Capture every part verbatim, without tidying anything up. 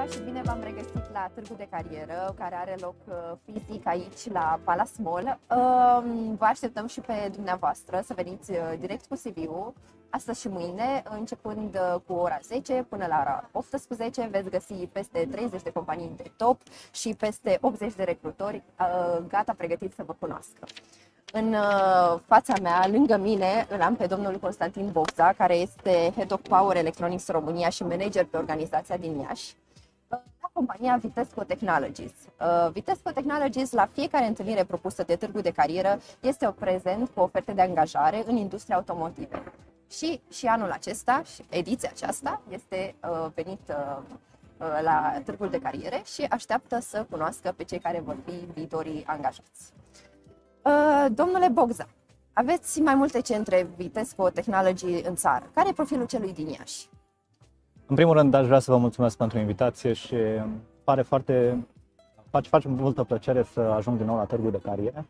ziua și bine v-am regăsit la Târgul de Carieră, care are loc fizic aici la Palace Mall. Vă așteptăm și pe dumneavoastră să veniți direct cu C V-ul, astăzi și mâine, începând cu ora zece până la ora optsprezece. Veți găsi peste treizeci de companii de top și peste optzeci de recrutori gata pregătiți să vă cunoască. În fața mea, lângă mine, îl am pe domnul Constantin Bogza, care este Head of Power Electronics România și manager pe organizația din Iași, la compania Vitesco Technologies. Vitesco Technologies, la fiecare întâlnire propusă de Târgul de Carieră, este o prezent cu oferte de angajare în industria automotive. Și, și anul acesta, și ediția aceasta, este venit la Târgul de Cariere și așteaptă să cunoască pe cei care vor fi viitorii angajați. Uh, domnule Bogza, aveți mai multe centre Vitesco Technology în țară. Care e profilul celui din Iași? În primul rând, aș vrea să vă mulțumesc pentru invitație și pare foarte, face, face multă plăcere să ajung din nou la Târgul de Cariere.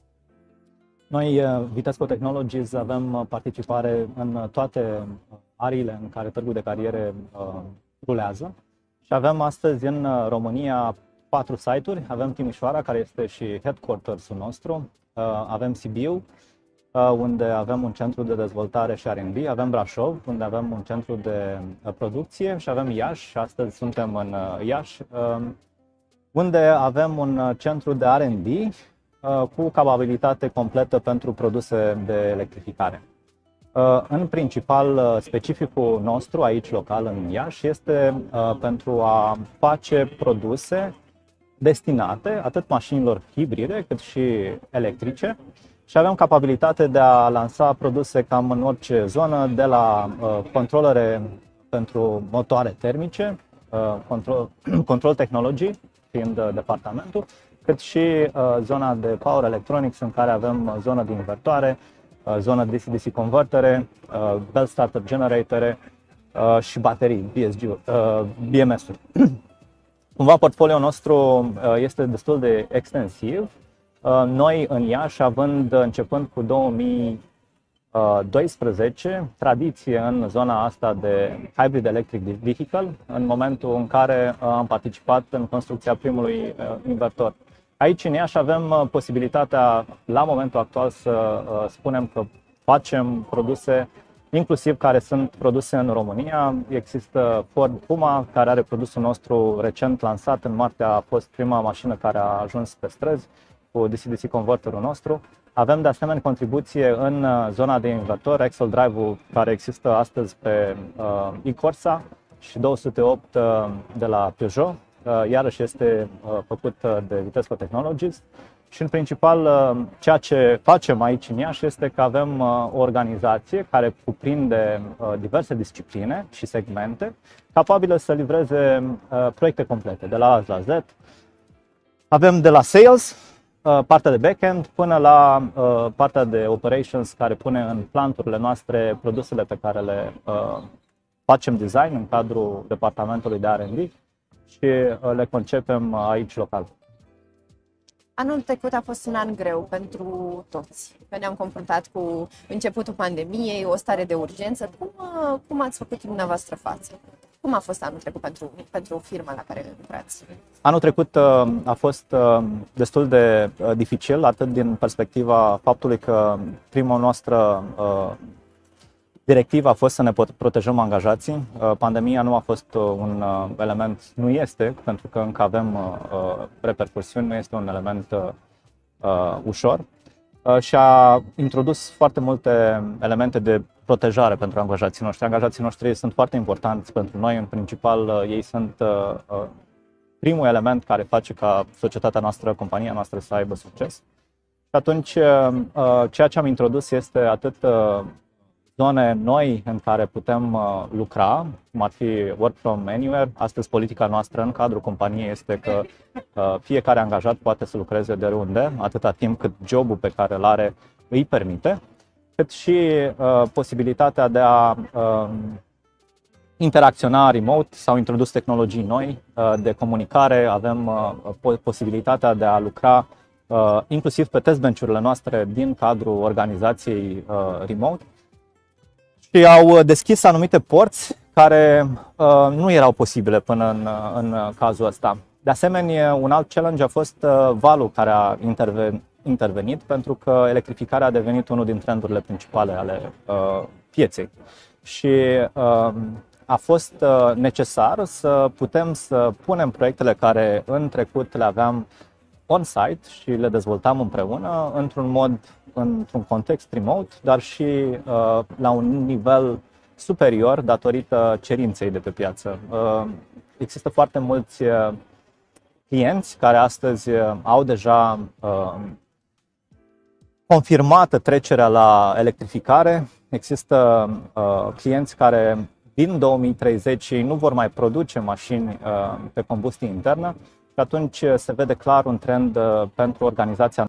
Noi, Vitesco Technologies, avem participare în toate ariile în care Târgul de Cariere uh, rulează și avem astăzi în România patru site-uri. Avem Timișoara, care este și headquarters-ul nostru, avem Sibiu, unde avem un centru de dezvoltare și R and D, avem Brașov, unde avem un centru de producție și avem Iași, și astăzi suntem în Iași, unde avem un centru de R and D cu capabilitate completă pentru produse de electrificare. În principal, specificul nostru aici local în Iași este pentru a face produse destinate atât mașinilor hibride cât și electrice și avem capabilitate de a lansa produse cam în orice zonă, de la uh, controlere pentru motoare termice, uh, control, control technology fiind uh, departamentul, cât și uh, zona de power electronics, în care avem zonă de invertoare, uh, zonă de D C D C convertere, uh, belt starter generatoare uh, și baterii B S G, uh, B M S-uri. Cumva portfoliul nostru este destul de extensiv. Noi în Iași, având începând cu două mii doisprezece tradiție în zona asta de hybrid electric vehicle, în momentul în care am participat în construcția primului invertor. Aici în Iași avem posibilitatea, la momentul actual, să spunem că facem produse inclusiv care sunt produse în România. Există Ford Puma, care are produsul nostru recent lansat. În martie a fost prima mașină care a ajuns pe străzi cu D C D C converterul nostru. Avem de asemenea contribuție în zona de invertor, Axle Drive-ul care există astăzi pe uh, e-Corsa și două sute opt uh, de la Peugeot. Uh, iarăși este uh, făcut de Vitesco Technologies. Și în principal, ceea ce facem aici în Iași este că avem o organizație care cuprinde diverse discipline și segmente, capabilă să livreze proiecte complete, de la A la Z. Avem de la sales, partea de backend, până la partea de operations, care pune în planturile noastre produsele pe care le facem design în cadrul departamentului de R and D și le concepem aici local. Anul trecut a fost un an greu pentru toți. Ne-am confruntat cu începutul pandemiei, o stare de urgență. Cum, cum ați făcut dumneavoastră față? Cum a fost anul trecut pentru, pentru firma la care lucrați? Anul trecut a fost destul de dificil, atât din perspectiva faptului că prima noastră directivă a fost să ne protejăm angajații. Pandemia nu a fost un element, nu este, pentru că încă avem repercusiuni, nu este un element ușor și a introdus foarte multe elemente de protejare pentru angajații noștri. Angajații noștri sunt foarte importanți pentru noi, în principal ei sunt primul element care face ca societatea noastră, compania noastră să aibă succes. Și atunci ceea ce am introdus este atât zone noi în care putem uh, lucra, cum ar fi work from anywhere. Astăzi politica noastră în cadrul companiei este că uh, fiecare angajat poate să lucreze de oriunde, atâta timp cât jobul pe care îl are îi permite, cât și uh, posibilitatea de a uh, interacționa remote. S-au introdus tehnologii noi uh, de comunicare, avem uh, posibilitatea de a lucra uh, inclusiv pe test bench-urile noastre din cadrul organizației uh, remote. Și au deschis anumite porți care uh, nu erau posibile până în, în cazul ăsta. De asemenea, un alt challenge a fost uh, valul care a interven, intervenit, pentru că electrificarea a devenit unul din trendurile principale ale uh, pieței. Și uh, a fost uh, necesar să putem să punem proiectele care în trecut le aveam on-site și le dezvoltam împreună într-un mod, într-un context remote, dar și uh, la un nivel superior datorită cerinței de pe piață. Uh, există foarte mulți uh, clienți care astăzi uh, au deja uh, confirmată trecerea la electrificare. Există uh, clienți care din două mii treizeci ei nu vor mai produce mașini uh, pe combustie internă și atunci se vede clar un trend uh, pentru organizația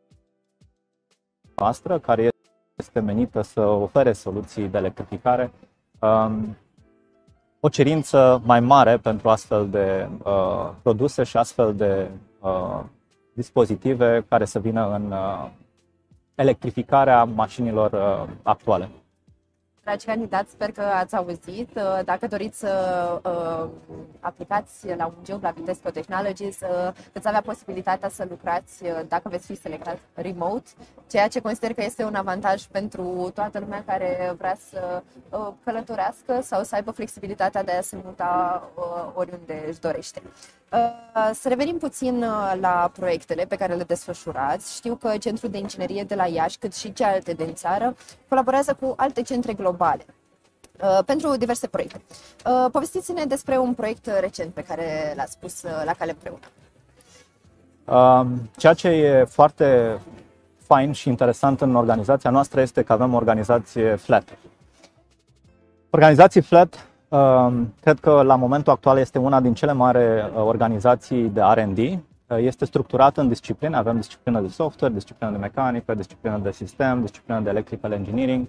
noastră care este menită să ofere soluții de electrificare, um, o cerință mai mare pentru astfel de uh, produse și astfel de uh, dispozitive care să vină în uh, electrificarea mașinilor uh, actuale. Dragi candidați, sper că ați auzit. Dacă doriți să uh, aplicați la un job la Vitesco Technologies, uh, veți avea posibilitatea să lucrați uh, dacă veți fi selectat remote, ceea ce consider că este un avantaj pentru toată lumea care vrea să uh, călătorească sau să aibă flexibilitatea de a se muta uh, oriunde își dorește. Uh, să revenim puțin uh, la proiectele pe care le desfășurați. Știu că Centrul de Inginerie de la Iași, cât și celelalte din țară, colaborează cu alte centre globale uh, pentru diverse proiecte. Uh, povestiți-ne despre un proiect recent pe care l-ați pus uh, la cale împreună. Uh, ceea ce e foarte fain și interesant în organizația noastră este că avem o organizație flat. Organizații flat, cred că la momentul actual este una din cele mari organizații de R and D. Este structurată în discipline, avem disciplină de software, disciplină de mecanică, disciplină de sistem, disciplină de electrical engineering,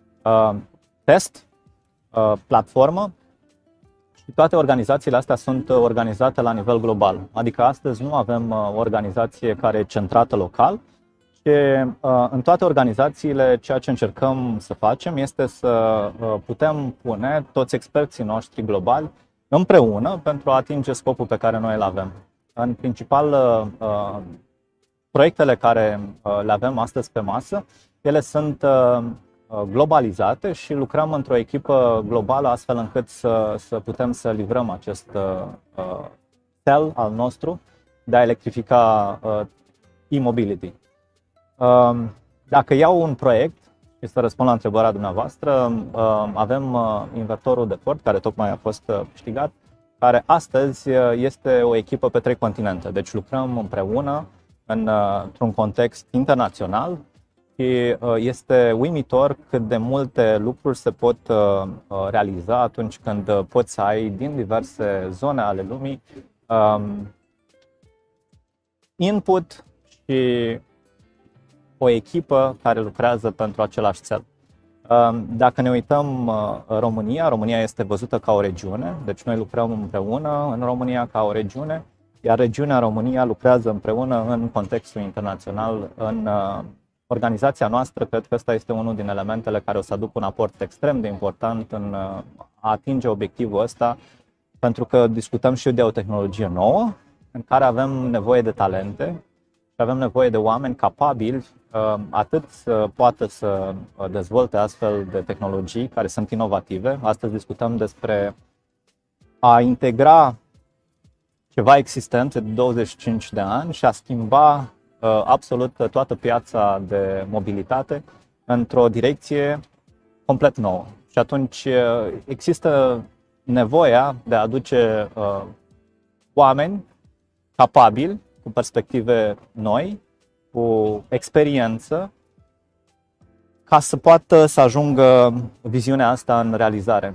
test, platformă și toate organizațiile astea sunt organizate la nivel global. Adică astăzi nu avem o organizație care e centrată local, și în toate organizațiile ceea ce încercăm să facem este să putem pune toți experții noștri globali împreună pentru a atinge scopul pe care noi îl avem. În principal, proiectele care le avem astăzi pe masă, ele sunt globalizate și lucrăm într-o echipă globală astfel încât să, să putem să livrăm acest cel al nostru de a electrifica e-mobility. Dacă iau un proiect și să răspund la întrebarea dumneavoastră, avem invertorul de Ford, care tocmai a fost câștigat, care astăzi este o echipă pe trei continente. Deci lucrăm împreună în, într-un context internațional și este uimitor cât de multe lucruri se pot realiza atunci când poți să ai din diverse zone ale lumii input și o echipă care lucrează pentru același cel. Dacă ne uităm România, România este văzută ca o regiune, deci noi lucrăm împreună în România ca o regiune, iar regiunea România lucrează împreună în contextul internațional. În organizația noastră, cred că ăsta este unul din elementele care o să aducă un aport extrem de important în a atinge obiectivul ăsta, pentru că discutăm și de o tehnologie nouă, în care avem nevoie de talente, avem nevoie de oameni capabili atât să poată să dezvolte astfel de tehnologii care sunt inovative. Astăzi discutăm despre a integra ceva existent de douăzeci și cinci de ani și a schimba absolut toată piața de mobilitate într-o direcție complet nouă. Și atunci există nevoia de a aduce oameni capabili, cu perspective noi, cu experiență, ca să poată să ajungă viziunea asta în realizare.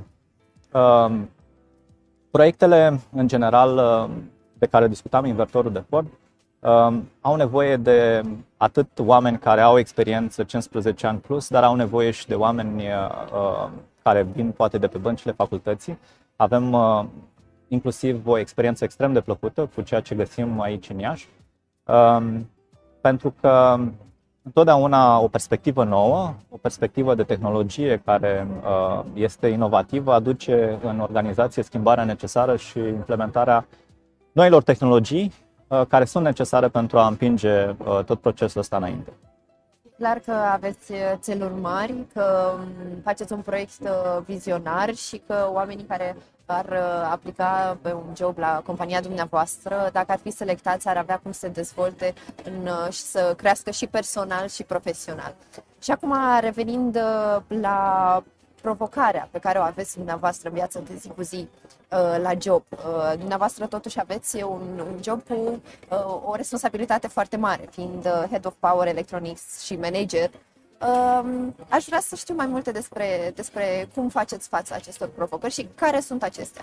Proiectele, în general, de care discutam, invertorul de Ford, au nevoie de atât oameni care au experiență cincisprezece ani plus, dar au nevoie și de oameni care vin poate de pe băncile facultății. Avem inclusiv o experiență extrem de plăcută cu ceea ce găsim aici în Iași, pentru că întotdeauna o perspectivă nouă, o perspectivă de tehnologie care uh, este inovativă, aduce în organizație schimbarea necesară și implementarea noilor tehnologii uh, care sunt necesare pentru a împinge uh, tot procesul ăsta înainte. Clar că aveți țeluri mari, că faceți un proiect vizionar și că oamenii care ar aplica pe un job la compania dumneavoastră, dacă ar fi selectați, ar avea cum să se dezvolte în, și să crească și personal și profesional. Și acum, revenind la provocarea pe care o aveți dumneavoastră în viața de zi cu zi la job. Dumneavoastră totuși aveți un, un job cu o responsabilitate foarte mare, fiind Head of Power Electronics și manager. Aș vrea să știu mai multe despre, despre cum faceți față acestor provocări și care sunt acestea.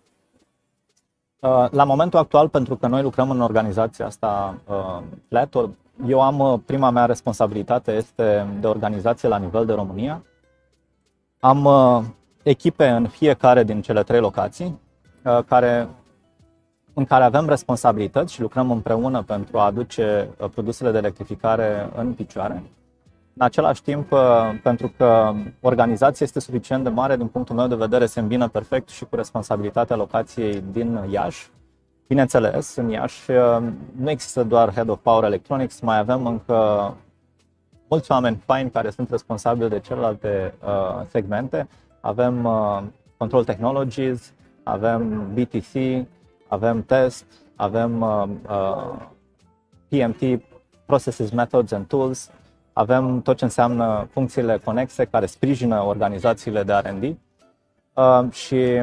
La momentul actual, pentru că noi lucrăm în organizația asta, Flator, eu am prima mea responsabilitate este de organizație la nivel de România. Am uh, echipe în fiecare din cele trei locații uh, care, în care avem responsabilități și lucrăm împreună pentru a aduce uh, produsele de electrificare în picioare. În același timp, uh, pentru că organizația este suficient de mare, din punctul meu de vedere, se îmbină perfect și cu responsabilitatea locației din Iași. Bineînțeles, în Iași uh, nu există doar Head of Power Electronics, mai avem încă mulți oameni faini care sunt responsabili de celelalte uh, segmente. Avem uh, Control Technologies, avem B T C, avem Test, avem uh, uh, P M T, Processes, Methods and Tools, avem tot ce înseamnă funcțiile conexe care sprijină organizațiile de R and D. Uh, și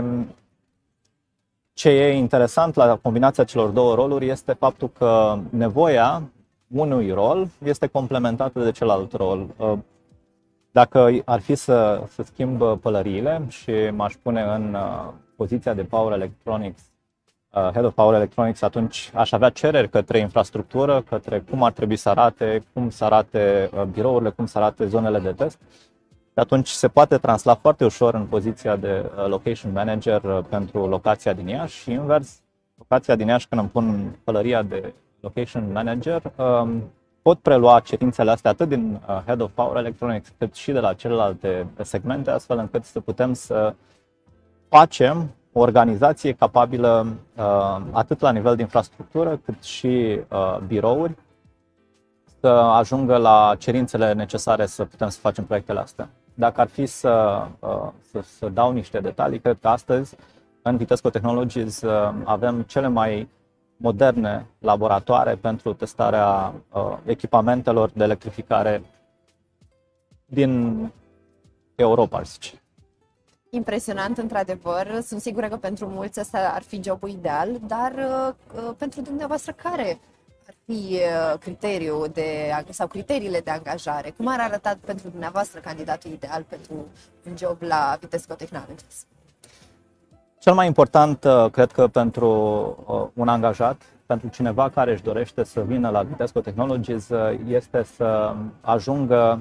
ce e interesant la combinația celor două roluri este faptul că nevoia unui rol este complementată de celălalt rol. Dacă ar fi să, să schimb pălăriile și m-aș pune în poziția de Power Electronics, Head of Power Electronics, atunci aș avea cereri către infrastructură, către cum ar trebui să arate, cum să arate birourile, cum să arate zonele de test. Și atunci se poate transla foarte ușor în poziția de Location Manager pentru locația din Iași și invers, locația din Iași când îmi pun pălăria de Location Manager, pot prelua cerințele astea atât din Head of Power Electronics cât și de la celelalte segmente, astfel încât să putem să facem o organizație capabilă atât la nivel de infrastructură cât și birouri să ajungă la cerințele necesare să putem să facem proiectele astea. Dacă ar fi să, să, să dau niște detalii, cred că astăzi în Vitesco Technologies avem cele mai moderne laboratoare pentru testarea uh, echipamentelor de electrificare din Europa, ar zice. Impresionant, într-adevăr. Sunt sigură că pentru mulți ăsta ar fi jobul ideal, dar uh, pentru dumneavoastră care ar fi uh, criteriul de, sau criteriile de angajare? Cum ar arăta pentru dumneavoastră candidatul ideal pentru un job la Vitesco Technologies? Cel mai important, cred că pentru un angajat, pentru cineva care își dorește să vină la Vitesco Technologies, este să ajungă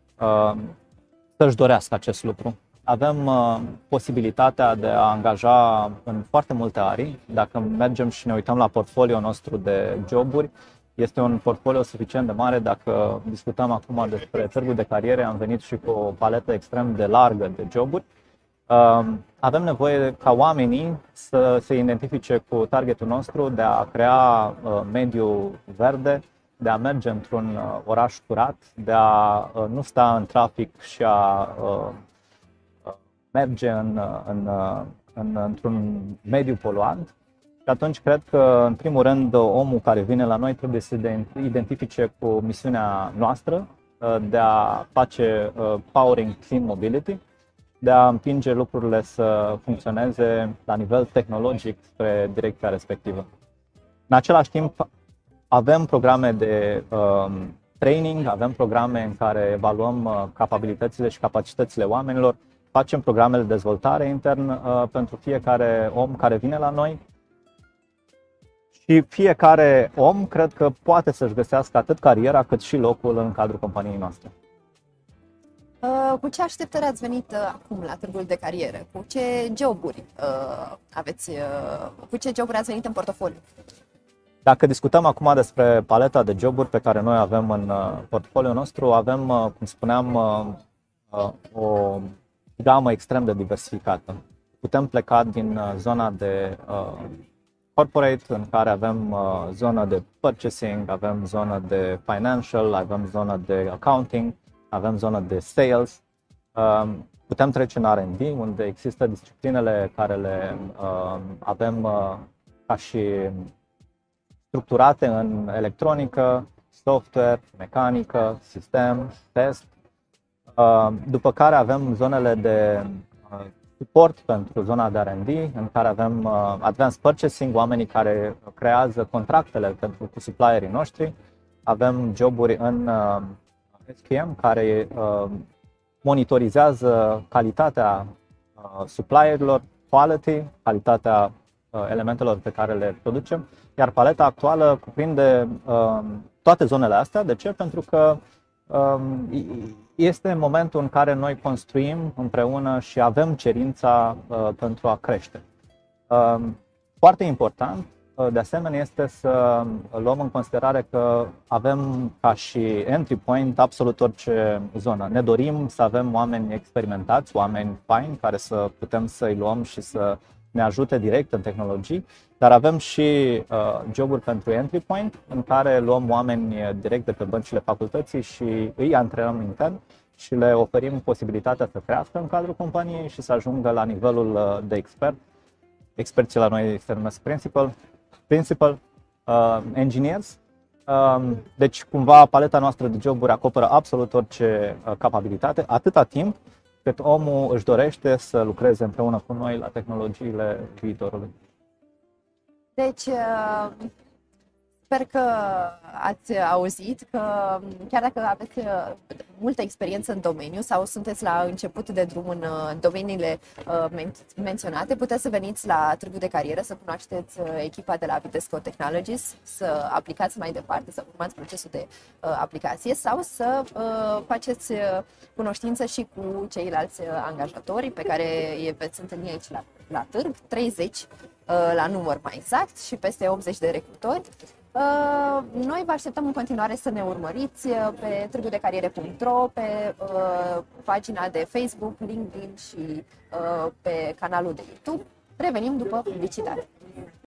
să-și dorească acest lucru. Avem posibilitatea de a angaja în foarte multe arii. Dacă mergem și ne uităm la portfoliul nostru de joburi, este un portfolio suficient de mare. Dacă discutăm acum despre târgul de cariere, am venit și cu o paletă extrem de largă de joburi. Avem nevoie ca oamenii să se identifice cu targetul nostru de a crea mediu verde, de a merge într-un oraș curat, de a nu sta în trafic și a merge în, în, în, într-un mediu poluant. Și atunci cred că, în primul rând, omul care vine la noi trebuie să se identifice cu misiunea noastră de a face Powering Clean Mobility, de a împinge lucrurile să funcționeze la nivel tehnologic spre direcția respectivă. În același timp, avem programe de uh, training, avem programe în care evaluăm uh, capabilitățile și capacitățile oamenilor, facem programe de dezvoltare intern uh, pentru fiecare om care vine la noi și fiecare om cred că poate să-și găsească atât cariera cât și locul în cadrul companiei noastre. Cu ce așteptări ați venit acum la târgul de carieră? Cu ce joburi aveți, cu ce joburi ați venit în portofoliu? Dacă discutăm acum despre paleta de joburi pe care noi avem în portofoliul nostru, avem, cum spuneam, o gamă extrem de diversificată. Putem pleca din zona de corporate, în care avem zona de purchasing, avem zona de financial, avem zona de accounting, avem zona de sales. Putem trece în R and D, unde există disciplinele care le avem ca și structurate în electronică, software, mecanică, sistem, test. După care avem zonele de suport pentru zona de R and D, în care avem advanced purchasing, oamenii care creează contractele pentru cu supplierii noștri. Avem joburi în S Q M care monitorizează calitatea supplierilor, quality, calitatea elementelor pe care le producem, iar paleta actuală cuprinde toate zonele astea. De ce? Pentru că este momentul în care noi construim împreună și avem cerința pentru a crește. Foarte important, de asemenea, este să luăm în considerare că avem ca și entry point absolut orice zonă. Ne dorim să avem oameni experimentați, oameni faini, care să putem să-i luăm și să ne ajute direct în tehnologii, dar avem și uh, joburi pentru entry point, în care luăm oameni direct de pe băncile facultății și îi antrenăm intern și le oferim posibilitatea să crească în cadrul companiei și să ajungă la nivelul de expert. Experții la noi se numesc principal, principal uh, engineers. Uh, deci, cumva, paleta noastră de joburi acoperă absolut orice uh, capabilitate, atâta timp cât omul își dorește să lucreze împreună cu noi la tehnologiile viitorului. Deci, sper că ați auzit că chiar dacă aveți multă experiență în domeniu sau sunteți la început de drum în domeniile menționate, puteți să veniți la Târgu de Carieră, să cunoașteți echipa de la Vitesco Technologies, să aplicați mai departe, să urmați procesul de aplicație sau să faceți cunoștință și cu ceilalți angajatori pe care îi veți întâlni aici la, la Târg, treizeci la număr mai exact și peste optzeci de recrutori. Noi vă așteptăm în continuare să ne urmăriți pe târgu de cariere punct ro, pe pagina de Facebook, LinkedIn și pe canalul de YouTube. Revenim după publicitate.